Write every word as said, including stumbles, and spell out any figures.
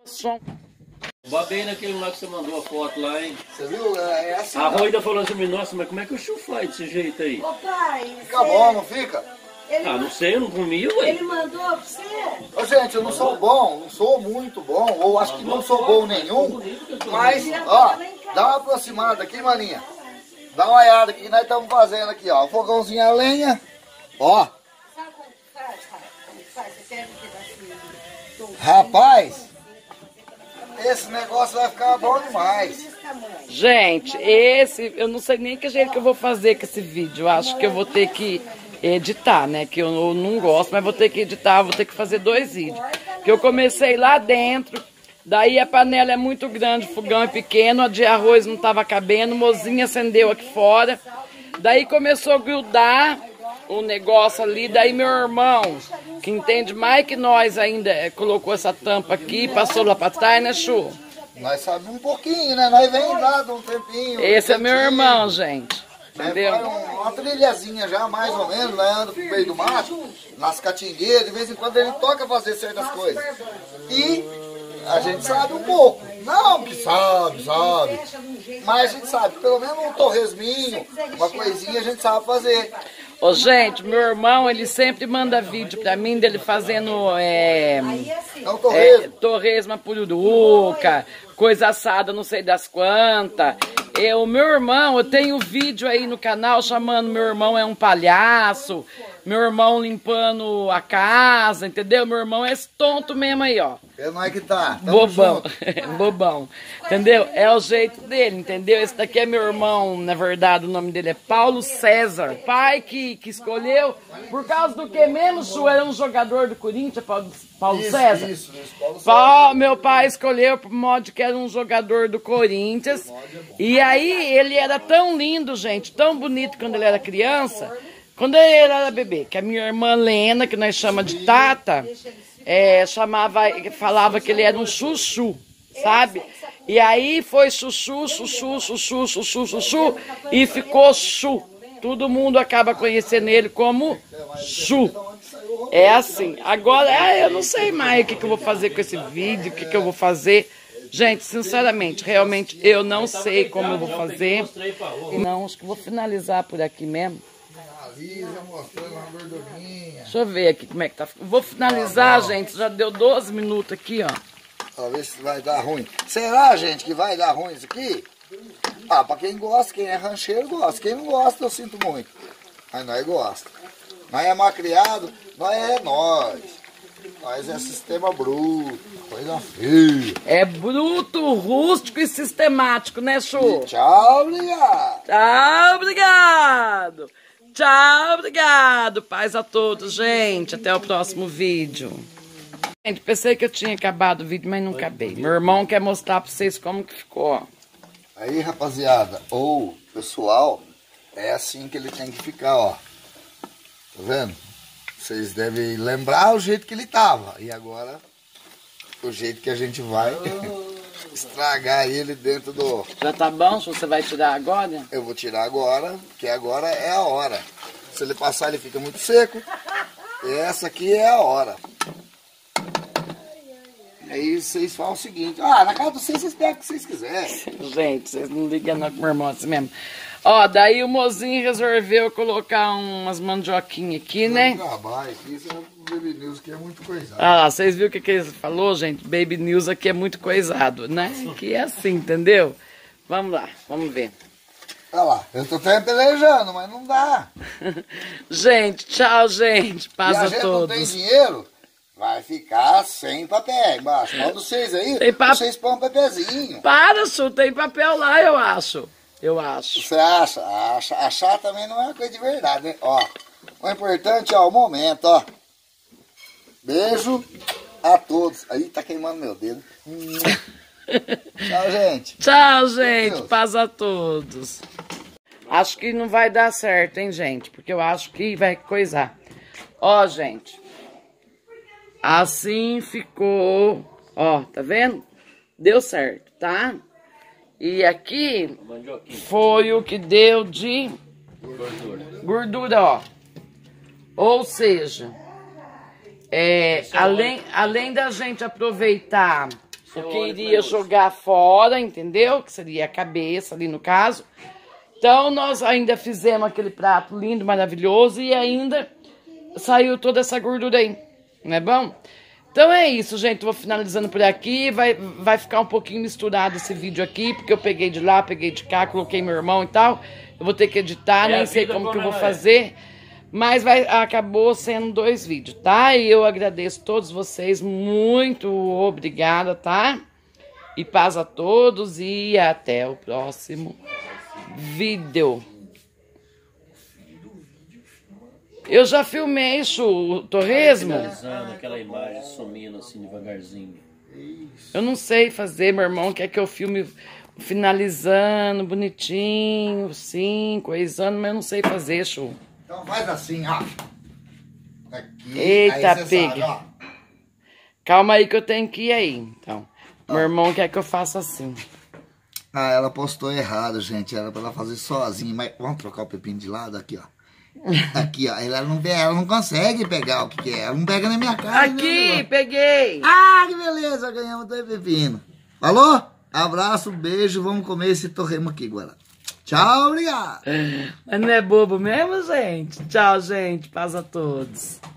som. Babei naquele lá que você mandou a foto lá, hein? Você viu? É assim. A Rô ainda falou assim, nossa, mas como é que o chu faz desse jeito aí? Ô pai, Fica bom, não fica? ele, Ah, não sei, eu não comi, ué. ele mandou pra você? Ô, gente, eu não sou bom, não sou muito bom, ou acho que não sou bom nenhum, mas, ó, dá uma aproximada aqui, maninha. Dá uma olhada aqui que nós estamos fazendo aqui, ó. Fogãozinho a lenha, ó. Sabe como faz, pai? Como faz? Você quer um pedacinho de tofu? Rapaz, esse negócio vai ficar bom demais. Desse tamanho. Gente, esse, eu não sei nem que jeito que eu vou fazer com esse vídeo. Eu acho que eu vou ter que editar, né? Que eu não- não gosto, mas vou ter que editar, vou ter que fazer dois vídeos. Que eu comecei lá dentro, daí a panela é muito grande, o fogão é pequeno, a de arroz não tava cabendo, o mozinho acendeu aqui fora. Daí começou a grudar o negócio ali, daí meu irmão, que entende mais que nós ainda, eh, colocou essa tampa aqui, passou lá pra trás, né, Chu? Nós sabemos um pouquinho, né? Nós vem lá de um tempinho. Esse é meu tempinho. irmão, gente. Né? Entendeu? Faz um- uma trilhazinha já, mais ou menos, né? Anda pro meio do mato, nas catingueiras, de vez em quando ele toca fazer certas coisas. E a gente sabe um pouco. Não que sabe, sabe. Mas a gente sabe, pelo menos um torresminho, uma coisinha a gente sabe fazer. Ô, gente, meu irmão, ele sempre manda vídeo pra mim dele fazendo é, Então, é, torresmo. torresma pururuca, coisa assada não sei das quantas. Eu, meu irmão, eu tenho vídeo aí no canal chamando meu irmão é um palhaço, meu irmão limpando a casa, entendeu? Meu irmão é esse tonto mesmo aí, ó. É nós que tá. Tamo Bobão, junto. bobão, entendeu? É o jeito dele, entendeu? Esse daqui é meu irmão, na verdade o nome dele é Paulo César, pai que, que escolheu, por causa do que mesmo, Chu? Era um jogador do Corinthians, Paulo, Paulo Isso, César? isso, isso, Paulo Pa- meu pai escolheu por modo que era um jogador do Corinthians, e aí ele era tão lindo, gente, tão bonito quando ele era criança, quando ele era bebê, que a minha irmã Lena, que nós chamamos de Tata, é, chamava, falava que ele era um chuchu, sabe? E aí foi chuchu, chuchu, chuchu, chuchu, chuchu, e ficou chu. Todo mundo acaba conhecendo ele como Chu. É assim. Agora, ah, eu não sei mais o que, que eu vou fazer com esse vídeo, o que, que eu vou fazer. Gente, sinceramente, realmente, eu não sei como eu vou fazer. Não, acho que eu vou finalizar por aqui mesmo. Lisa mostrando uma gordurinha. Deixa eu ver aqui como é que tá. Vou finalizar, gente. Já deu doze minutos aqui, ó. Pra ver se vai dar ruim. Será, gente, que vai dar ruim isso aqui? Ah, pra quem gosta, quem é rancheiro, gosta. Quem não gosta, eu sinto muito. Mas nós gosta. Nós é malcriado, nós é nós. Nós é sistema bruto, coisa feia. É bruto, rústico e sistemático, né, Chu? Tchau, obrigado. Tchau, obrigado. Tchau, obrigado. Paz a todos, gente. Até o próximo vídeo. Gente, pensei que eu tinha acabado o vídeo, mas não acabei. Meu irmão quer mostrar pra vocês como que ficou, ó. Aí, rapaziada, ou pessoal, é assim que ele tem que ficar, ó. Tá vendo? Vocês devem lembrar o jeito que ele tava. E agora, o jeito que a gente vai estragar ele dentro do... Já tá bom? Você vai tirar agora? Eu vou tirar agora, porque agora é a hora. Se ele passar, ele fica muito seco. E essa aqui é a hora. Aí vocês falam o seguinte. Ah, na casa de vocês, vocês pegam o que vocês quiserem. Gente, vocês não ligam não com o meu irmão assim mesmo. Ó, daí o mozinho resolveu colocar umas mandioquinhas aqui, né? Trabalho aqui, isso é Baby News, que é muito coisado. Ah lá, vocês viram o que, que ele falou, gente? Baby News aqui é muito coisado, né? Que é assim, entendeu? Vamos lá, vamos ver. Olha lá, eu tô até pelejando, mas não dá. Gente, tchau, gente. Paz e a a gente não tem todos. dinheiro, vai ficar sem papel embaixo. Manda vocês aí, Tem pa- vocês põem um papelzinho. Para, Chu, tem papel lá, eu acho. Eu acho. Você acha? acha? Achar também não é uma coisa de verdade, né? Ó, o importante é o momento, ó. Beijo a todos. Aí tá queimando meu dedo. Tchau, gente. Tchau, gente. Deus. Paz a todos. Acho que não vai dar certo, hein, gente? Porque eu acho que vai coisar. Ó, gente. Assim ficou. Ó, tá vendo? Deu certo, tá? E aqui foi o que deu de Gordura. gordura, ó. Ou seja, é, além, além da gente aproveitar eu queria jogar fora, entendeu? Que seria a cabeça ali no caso. Então nós ainda fizemos aquele prato lindo, maravilhoso e ainda saiu toda essa gordura aí, não é bom? Então é isso, gente, vou finalizando por aqui, vai, vai ficar um pouquinho misturado esse vídeo aqui, porque eu peguei de lá, peguei de cá, coloquei meu irmão e tal, eu vou ter que editar, nem sei como que eu vou fazer, mas vai, acabou sendo dois vídeos, tá? E eu agradeço a todos vocês, muito obrigada, tá? E paz a todos e até o próximo vídeo. Eu já filmei o torresmo. Finalizando aquela imagem, sumindo assim devagarzinho. Eu não sei fazer, meu irmão quer que eu filme finalizando, bonitinho, sim, coisando, mas eu não sei fazer, show. Então faz assim, ó. Aqui, eita, aí pega. Sabe, calma aí que eu tenho que ir aí, então. Ó. Meu irmão quer que eu faça assim. Ah, ela postou errado, gente. Era pra ela fazer sozinha, mas vamos trocar o pepino de lado aqui, ó. Aqui, ó, ela não, ela não consegue pegar o que, que é, ela não pega na minha cara. Aqui, né, peguei! Ah, que beleza, ganhamos dois pepinos. Falou? Abraço, beijo, vamos comer esse torremo aqui agora. Tchau, obrigado. Mas não é bobo mesmo, gente? Tchau, gente, paz a todos.